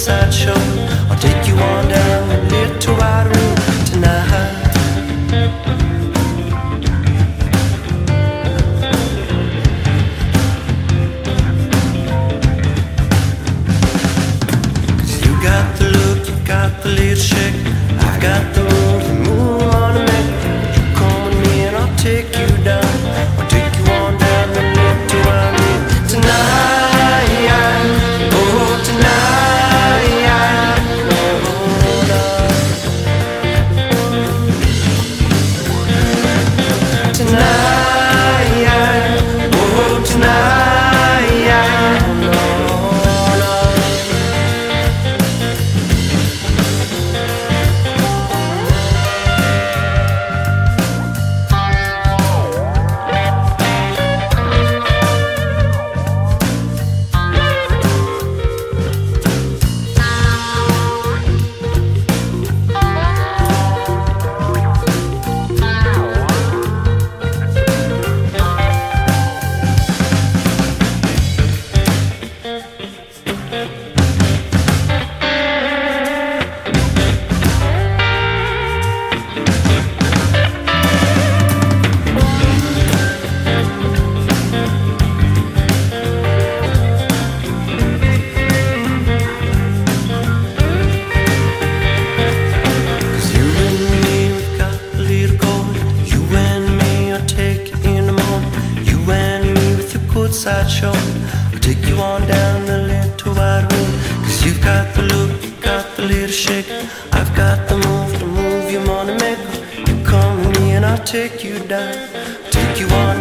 sideshow. I'll take you on down the little wide road tonight. 'Cause you got the look, you got the little shake, I've got the move, the move on the neck. You come with me and I'll take you down. I'll take you on down the little wide road tonight. Sideshow, I'll take you on down the little wide road. 'Cause you've got the look, you got the little shake, I've got the move you wanna make. You come with me and I'll take you down, take you on